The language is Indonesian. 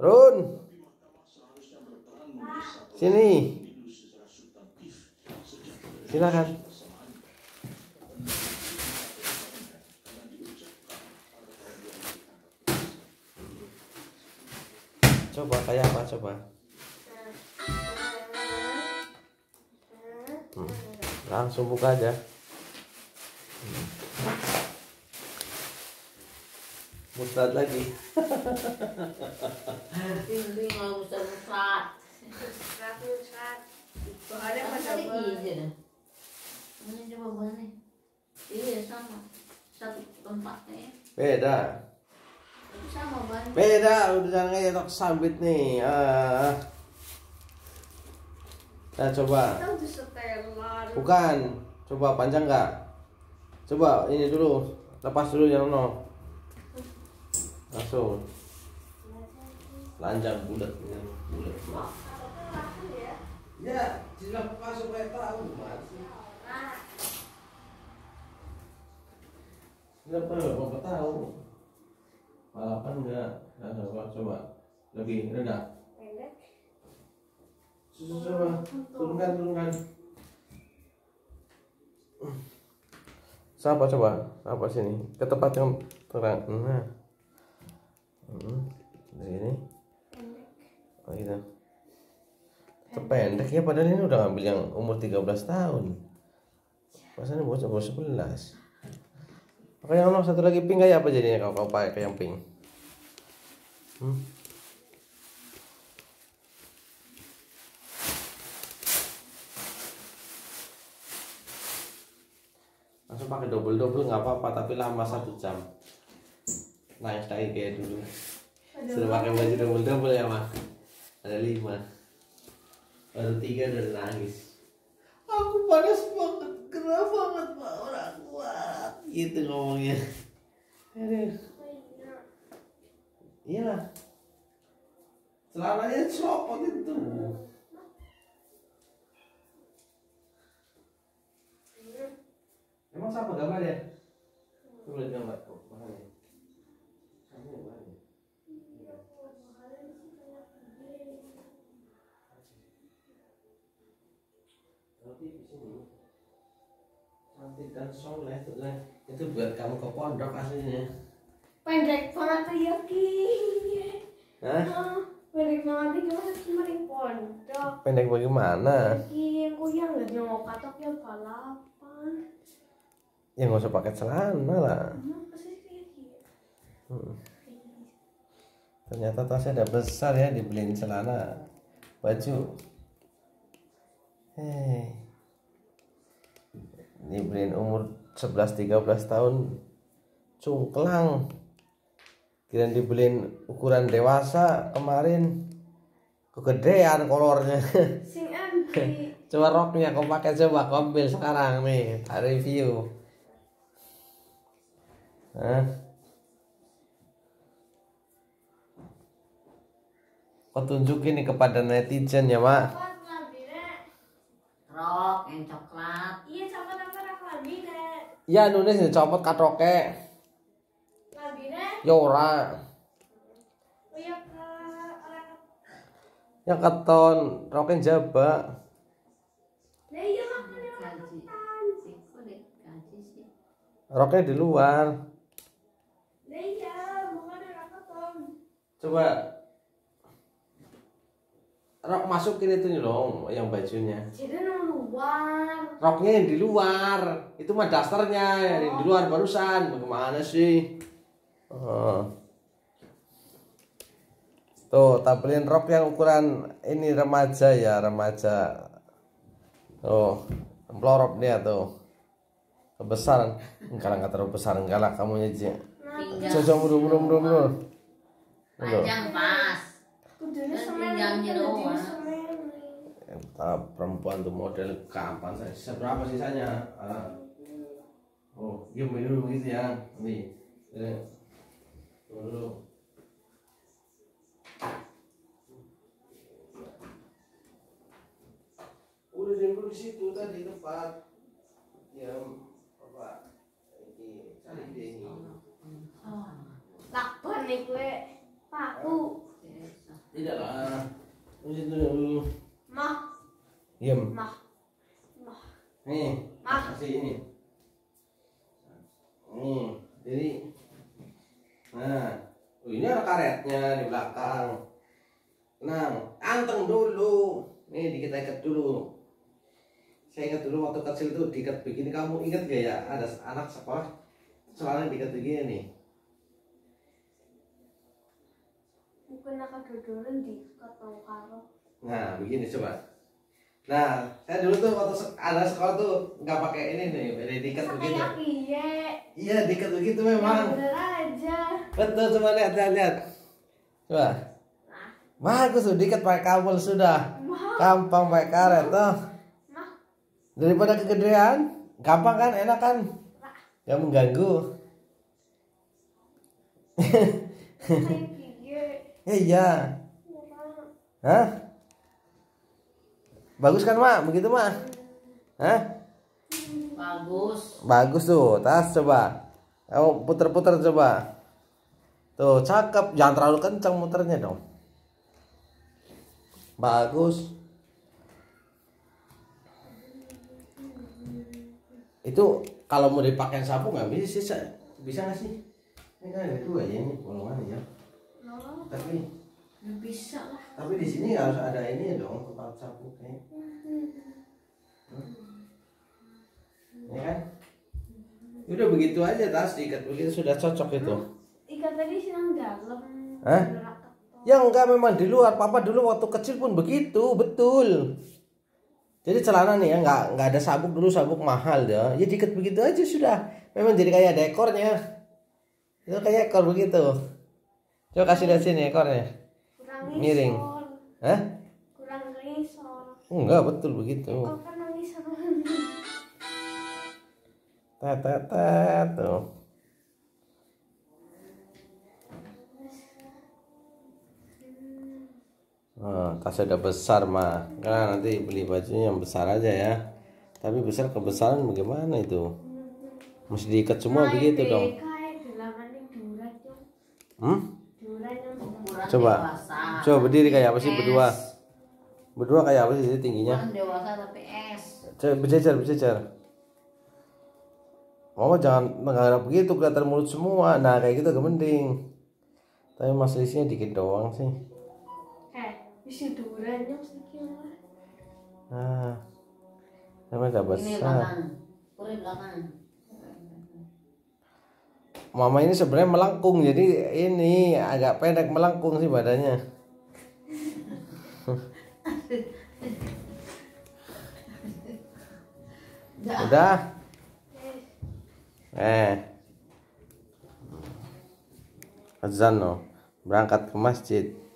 Run. Sini. Silakan. Coba kayak apa coba? Langsung buka aja. Mustad lagi. Bimbing mau mustad. Bahannya pada Ini coba bahannya. Iya sama. Satu tempatnya. Beda. Sama bahannya. Beda, udah kayak tok sambit nih. Nah coba. kita udah setelan. Bukan. Coba panjang nggak? Coba ini dulu. Lepas dulu yang no. Langsung. Lanjang bulat. Bulat. Ya, dilepas supaya tahu mas. Kenapa nggak tahu? Balapan enggak? Nah, coba lebih rendah. Pendek. Coba turunkan. Siapa coba? Apa sini? Ke tempat yang terang. Nah. Dari ini. Oh gitu. Pendek ya, padahal ini udah ngambil yang umur 13 tahun. Pasanya bocah 11. Pakai yang satu lagi pink kayak apa jadinya kalau kau pakai yang pink? Langsung pakai double nggak apa-apa, tapi lama 1 jam. Nangis lagi kayak dulu. Sudah pakai baju double ya mah. Ada 5. Baru 3 udah nangis. Aku panas banget, gerah banget pak, orang kuat. Gitu ngomongnya. Iya. Celananya copot itu. Emang siapa gambar ya? Coba lihat gambar kok, bahannya. Sama bahannya. Tapi di sini cantik dan soleh itu buat kamu ke pondok aslinya. Pendek banget ya Ki. Hah? Pendek banget gimana cuma di pondok. Pendek bagaimana? Ki yang kuyang nggak nyongok katok ya balapan. Ya nggak usah pakai celana lah. Kenapa sih kayak gitu? Ternyata tasnya udah besar ya, dibeliin celana baju. Ini beliin umur 11-13 tahun cungklang. Kirain dibeliin ukuran dewasa, kemarin kegedean kolornya. Sing anti. Coba roknya kau pakai, coba kau ambil sekarang nih, tak review. Kau tunjukin nih kepada netizen ya mak. Rok yang coklat. Iya sama rok labine. Ya nulis nih copot katroke. Labine. Ya ora. Oh ya ke orang. Ya keton, roknya jaba. Nah iya makanya rakutan. Roknya di luar. Nah iya bukan rakutan. Coba rok masukin itu nih dong, yang bajunya. Jadi nang luar. Roknya yang di luar, itu mah dasternya, yang di luar barusan. Bagaimana sih? Tuh, tampilin rok yang ukuran ini remaja ya, remaja. Oh, melorot dia tuh. Kebesaran. Enggak lah, enggak terlalu besar, enggak lah kamu aja. Coba mundur. Panjang pas. Kudune pinggangnya doang. Perempuan tuh model kapan sisa berapa sisanya? Oh, gini dulu gitu ya. Nih. Dulu. Udah dulu di situ tadi tempat yang apa? Ini cari deh ini. Lakban nih gue. Paku. Tidak lah. Itu dulu. Mah, Diam. mah, mah. Nih, Mah. kasih ini. Nih, jadi. Nah, ini ada karetnya di belakang. Nah, anteng dulu. Nih, dikit ikat dulu. Saya ingat dulu waktu kecil tuh diikat begini. Kamu ingat gak ya? Ada anak sekolah soalnya diikat begini nih. Mungkin akan dodolan di kantong karo. Nah, begini coba. Nah, saya dulu tuh waktu ada sekolah tuh nggak pakai ini nih, diikat begitu. Kayak piye? Iya, diikat begitu Ya memang. bener aja. Betul, coba lihat, lihat, lihat. Coba. Nah, Bagus tuh, diikat pakai kabel sudah. mah, Gampang pakai karet tuh. mah, Daripada kegedean, gampang kan, enak kan? Gak mengganggu. kayak piye? Iya. Hah? Bagus kan, Mak? Begitu, Mak? Hah? Bagus. Bagus tuh, tas coba. Kamu puter-puter coba. Tuh, cakep. Jangan terlalu kencang muternya dong. Bagus. Itu kalau mau dipakai sapu nggak bisa, bisa nggak sih? Ini kan ada dua ya ini bolongan ya. No. Tapi Ya bisa lah. di sini harus ada ini dong tempat sapu kayak. Ya kan? Udah begitu aja tas diikat begitu sudah cocok itu. Ikan tadi senang dalam. Hah? Ya enggak, memang di luar. Papa dulu waktu kecil pun begitu, betul. Jadi celana nih ya nggak ada sabuk dulu, sabuk mahal ya. Ya diikat begitu aja sudah. Memang jadi kayak ada ekornya. Itu kayak ekor begitu. Coba kasih lihat sini ekornya. Kurang Miring. ngisor. Hah? Kurang ngisor. Enggak, betul begitu. Kok kan ngisor? Tet tuh. Nah, tas udah besar mah. Nah, nanti beli bajunya yang besar aja ya. Tapi besar kebesaran bagaimana itu? Mesti diikat semua begitu dong. Kayak dalamannya duran tuh. Duran yang Ukuran Coba. dewasa. Coba berdiri kayak apa sih S. berdua? Berdua kayak apa sih tingginya? Ukuran dewasa tapi S. Coba berjejer. Mama jangan mengharap begitu kelihatan mulut semua. Nah, kayak gitu agak mending. Tapi mas listnya dikit doang sih. Isi duran yang sedikit lah. Nah, namanya udah Ini besar. belakang. Kulit belakang. Mama ini sebenarnya melengkung, jadi ini agak pendek melengkung sih badannya. Udah. Azan no, berangkat ke masjid.